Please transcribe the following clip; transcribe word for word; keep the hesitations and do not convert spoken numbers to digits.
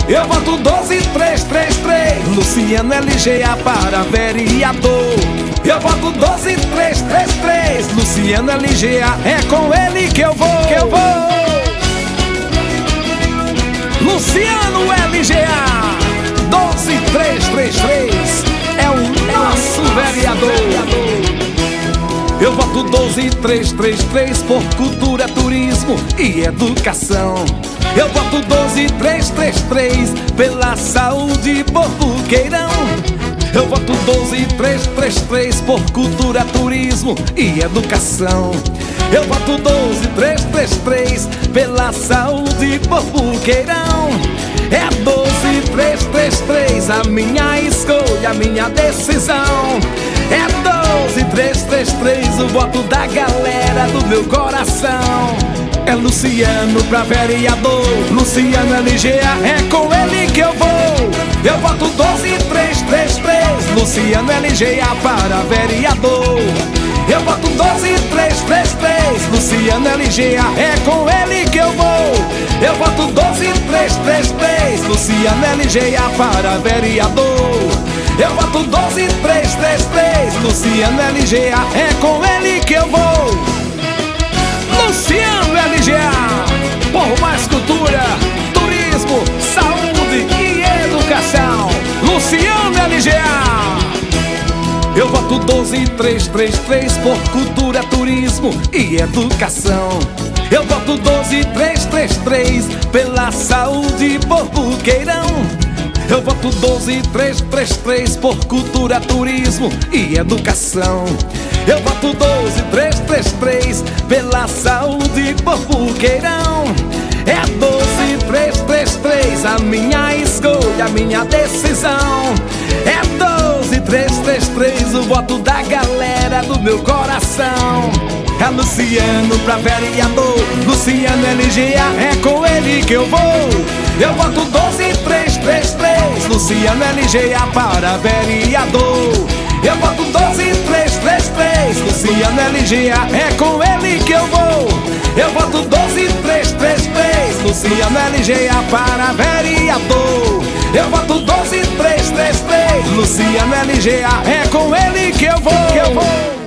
Eu voto doze três três três, Luciano L G A para vereador. Eu voto doze três três três, Luciano L G A, é com ele que eu vou, que eu vou. Luciano L G A, doze três três três, é o nosso vereador. Eu voto doze três três três por cultura, turismo e educação. Eu voto doze três três três pela saúde, por Buqueirão. Eu voto doze três três três por cultura, turismo e educação. Eu voto doze três três três pela saúde, por Buqueirão. É doze três três três a minha escolha, a minha decisão. É doze três três três o voto da galera do meu coração. É Luciano pra vereador, Luciano L G A, é com ele que eu vou. Eu voto doze três três três, Luciano L G A para vereador. Eu voto doze três três três, Luciano L G A, é com ele que eu vou. Eu voto doze três três três, Luciano L G A para vereador. Eu voto doze três três três, Luciano L G A, é com ele que eu vou. Luciano L G A, por mais cultura, turismo, saúde e educação. Luciano L G A. Eu voto doze três três três por cultura, turismo e educação. Eu voto doze três três três pela saúde, por Buqueirão. Eu voto doze três três três por cultura, turismo e educação. Eu voto doze três três três pela saúde, por Buqueirão. É doze três três três a minha escolha, a minha decisão. É doze três três três o voto da galera do meu coração. É Luciano pra vereador, Luciano L G A, é com ele que eu vou. Eu voto doze três três três, Luciano L G A para vereador. Eu voto doze três três três, Luciano L G A, é com ele que eu vou. Eu voto doze três três três, Luciano L G A para vereador. Eu voto doze três três três, Luciano L G A, é com ele que eu vou, que eu vou.